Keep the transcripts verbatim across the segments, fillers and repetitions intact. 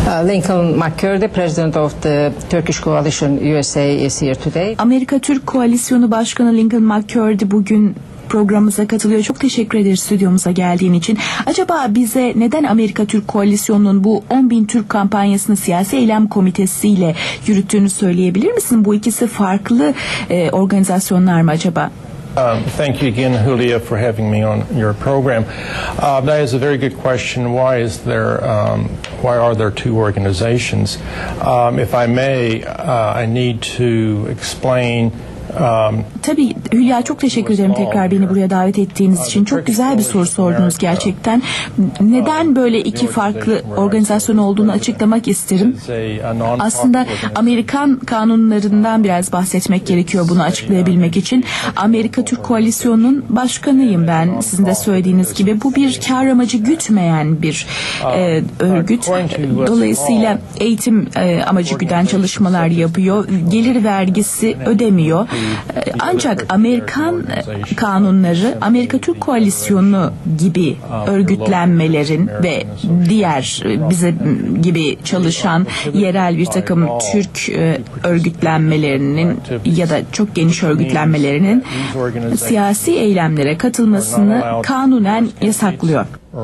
Lincoln McCurdy, President of the Turkish Coalition U S A, is here today. Amerika Türk Koalisyonu Başkanı Lincoln McCurdy bugün programımıza katılıyor. Çok teşekkür ederiz stüdyomuza geldiğin için. Acaba bize neden Amerika Türk Koalisyonu'nun bu on bin Türk kampanyasını Siyasi Eylem Komitesi ile yürüttüğünü söyleyebilir misin? Bu ikisi farklı e, organizasyonlar mı acaba? Um, thank you again, Julia, for having me on your program. Uh, that is a very good question. Why is there? Um, why are there two organizations? Um, if I may, uh, I need to explain. Um, Tabii Hülya, çok teşekkür ederim tekrar beni buraya davet ettiğiniz için. Çok güzel bir soru sordunuz gerçekten. Neden böyle iki farklı organizasyon olduğunu açıklamak isterim. Aslında Amerikan kanunlarından biraz bahsetmek gerekiyor bunu açıklayabilmek için. Amerika Türk Koalisyonu'nun başkanıyım ben. Sizin de söylediğiniz gibi bu bir kar amacı gütmeyen bir e, örgüt. Dolayısıyla eğitim e, amacı güden çalışmalar yapıyor. Gelir vergisi ödemiyor. Ancak Amerikan kanunları Amerika Türk Koalisyonu gibi örgütlenmelerin ve diğer bize gibi çalışan yerel bir takım Türk örgütlenmelerinin ya da çok geniş örgütlenmelerinin siyasi eylemlere katılmasını kanunen yasaklıyor.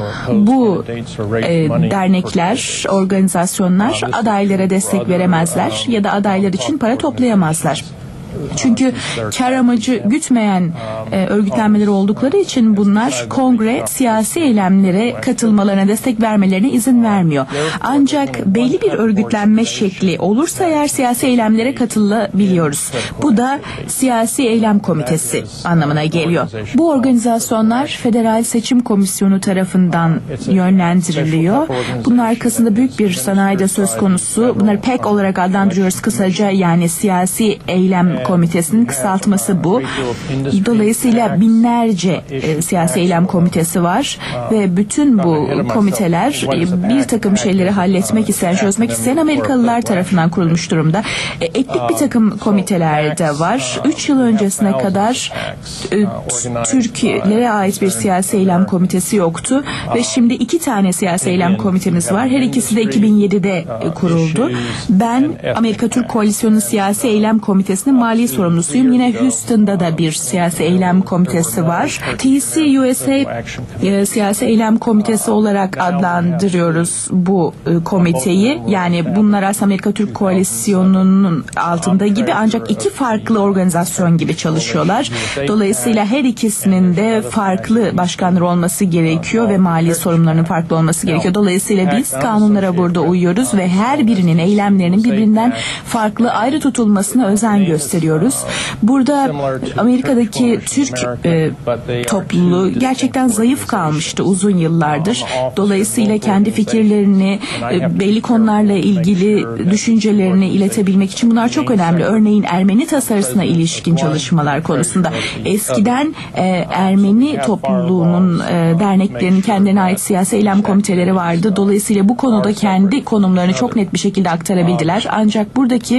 Bu e, dernekler, organizasyonlar adaylara destek veremezler ya da adaylar için para toplayamazlar. Çünkü kar amacı gütmeyen e, örgütlenmeler oldukları için bunlar kongre siyasi eylemlere katılmalarına, destek vermelerine izin vermiyor. Ancak belli bir örgütlenme şekli olursa eğer siyasi eylemlere katılabiliyoruz. Bu da Siyasi Eylem Komitesi anlamına geliyor. Bu organizasyonlar Federal Seçim Komisyonu tarafından yönlendiriliyor. Bunun arkasında büyük bir sanayi de söz konusu. Bunları P E C olarak adlandırıyoruz kısaca, yani Siyasi Eylem Komitesi'nin kısaltması bu. Dolayısıyla binlerce e, siyasi eylem komitesi var ve bütün bu komiteler e, bir takım şeyleri halletmek isteyen, çözmek isteyen Amerikalılar tarafından kurulmuş durumda. E, etnik bir takım komiteler de var. Üç yıl öncesine kadar e, Türklere ait bir siyasi eylem komitesi yoktu ve şimdi iki tane siyasi eylem komitemiz var. Her ikisi de iki bin yedide e, kuruldu. Ben Amerika Türk Koalisyonu Siyasi Eylem Komitesi'nin mali sorumlusuyum. Yine Houston'da da bir siyasi eylem komitesi var. T C U S A e, Siyasi Eylem Komitesi olarak adlandırıyoruz bu e, komiteyi. Yani bunlar aslında Amerika Türk Koalisyonu'nun altında gibi, ancak iki farklı organizasyon gibi çalışıyorlar. Dolayısıyla her ikisinin de farklı başkanları olması gerekiyor ve mali sorumlularının farklı olması gerekiyor. Dolayısıyla biz kanunlara burada uyuyoruz ve her birinin eylemlerinin birbirinden farklı, ayrı tutulmasına özen gösteriyoruz. Burada Amerika'daki Türk e, topluluğu gerçekten zayıf kalmıştı uzun yıllardır. Dolayısıyla kendi fikirlerini, e, belli konularla ilgili düşüncelerini iletebilmek için bunlar çok önemli. Örneğin Ermeni tasarısına ilişkin çalışmalar konusunda. Eskiden e, Ermeni topluluğunun e, derneklerinin kendine ait siyasi eylem komiteleri vardı. Dolayısıyla bu konuda kendi konumlarını çok net bir şekilde aktarabildiler. Ancak buradaki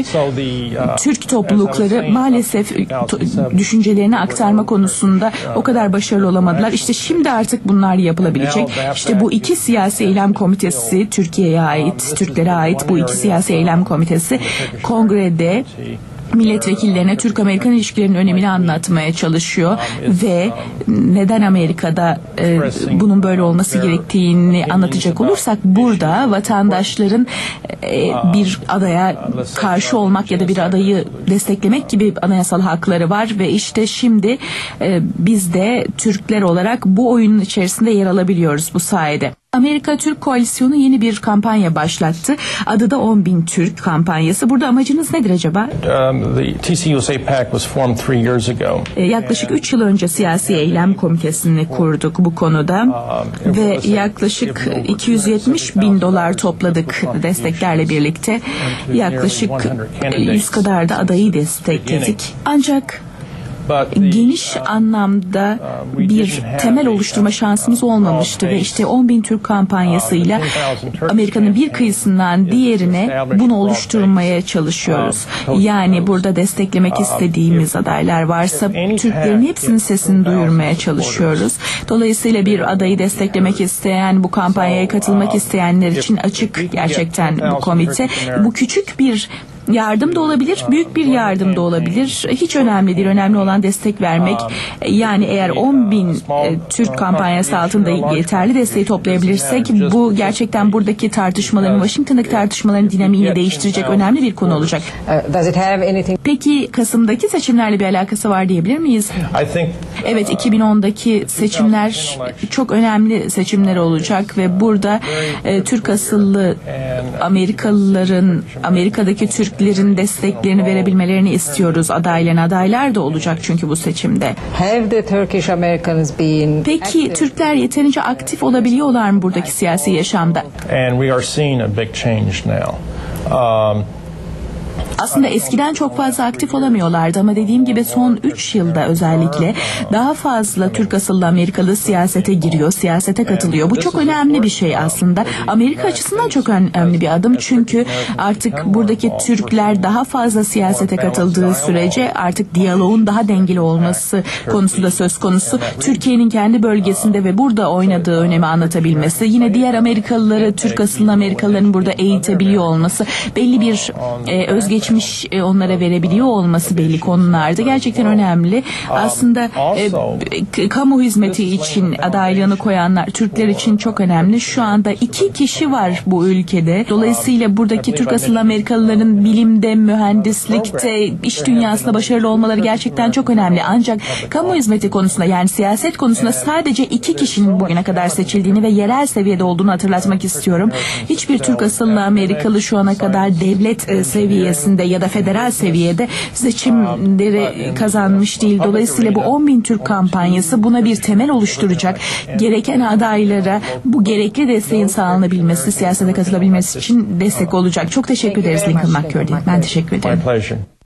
Türk toplulukları maalesef düşüncelerini aktarma konusunda o kadar başarılı olamadılar. İşte şimdi artık bunlar yapılabilecek. İşte bu iki siyasi eylem komitesi, Türkiye'ye ait, Türklere ait bu iki siyasi eylem komitesi kongrede milletvekillerine Türk-Amerikan ilişkilerinin önemini anlatmaya çalışıyor ve neden Amerika'da e, bunun böyle olması gerektiğini anlatacak olursak, burada vatandaşların e, bir adaya karşı olmak ya da bir adayı desteklemek gibi anayasal hakları var ve işte şimdi e, biz de Türkler olarak bu oyunun içerisinde yer alabiliyoruz bu sayede. Amerika Türk Koalisyonu yeni bir kampanya başlattı. Adı da on bin Türk kampanyası. Burada amacınız nedir acaba? Um, the T C U S A PAC was formed three years ago. E, yaklaşık üç yıl önce Siyasi Eylem Komitesi'ni kurduk bu konuda ve yaklaşık iki yüz yetmiş bin dolar topladık desteklerle birlikte. Yaklaşık yüz kadar da adayı destekledik. Ancak geniş anlamda bir temel oluşturma şansımız olmamıştı ve işte on bin Türk kampanyasıyla Amerika'nın bir kıyısından diğerine bunu oluşturmaya çalışıyoruz. Yani burada desteklemek istediğimiz adaylar varsa Türklerin hepsinin sesini duyurmaya çalışıyoruz. Dolayısıyla bir adayı desteklemek isteyen, bu kampanyaya katılmak isteyenler için açık gerçekten bu komite. Bu küçük bir yardım da olabilir, büyük bir yardım da olabilir. Hiç önemli değil. Önemli olan destek vermek. Yani eğer on bin e, Türk kampanyası altında yeterli desteği toplayabilirsek bu gerçekten buradaki tartışmaların, Washington'daki tartışmaların dinamiğini değiştirecek önemli bir konu olacak. Peki Kasım'daki seçimlerle bir alakası var diyebilir miyiz? Evet, iki bin ondaki seçimler çok önemli seçimler olacak ve burada e, Türk asıllı Amerikalıların, Amerika'daki Türk Türklerin desteklerini verebilmelerini istiyoruz. Adayların adaylar da olacak çünkü bu seçimde. Peki Türkler yeterince aktif olabiliyorlar mı buradaki siyasi yaşamda? Aslında eskiden çok fazla aktif olamıyorlardı ama dediğim gibi son üç yılda özellikle daha fazla Türk asıllı Amerikalı siyasete giriyor, siyasete katılıyor. Bu çok önemli bir şey aslında. Amerika açısından çok önemli bir adım çünkü artık buradaki Türkler daha fazla siyasete katıldığı sürece artık diyaloğun daha dengeli olması konusu da söz konusu. Türkiye'nin kendi bölgesinde ve burada oynadığı önemi anlatabilmesi, yine diğer Amerikalıları, Türk asıllı Amerikalıların burada eğitebiliyor olması, belli bir e, özgeçmiş onlara verebiliyor olması belli konularda gerçekten önemli. Aslında e, kamu hizmeti için adaylığını koyanlar Türkler için çok önemli. Şu anda iki kişi var bu ülkede. Dolayısıyla buradaki Türk asıllı Amerikalıların bilimde, mühendislikte, iş dünyasında başarılı olmaları gerçekten çok önemli. Ancak kamu hizmeti konusunda, yani siyaset konusunda sadece iki kişinin bugüne kadar seçildiğini ve yerel seviyede olduğunu hatırlatmak istiyorum. Hiçbir Türk asıllı Amerikalı şu ana kadar devlet seviyesinde ya da federal seviyede seçimleri kazanmış değil. Dolayısıyla bu on bin Türk kampanyası buna bir temel oluşturacak. Gereken adaylara bu gerekli desteğin sağlanabilmesi, siyasete katılabilmesi için destek olacak. Çok teşekkür ederiz Lincoln McCurdy. Ben teşekkür ederim.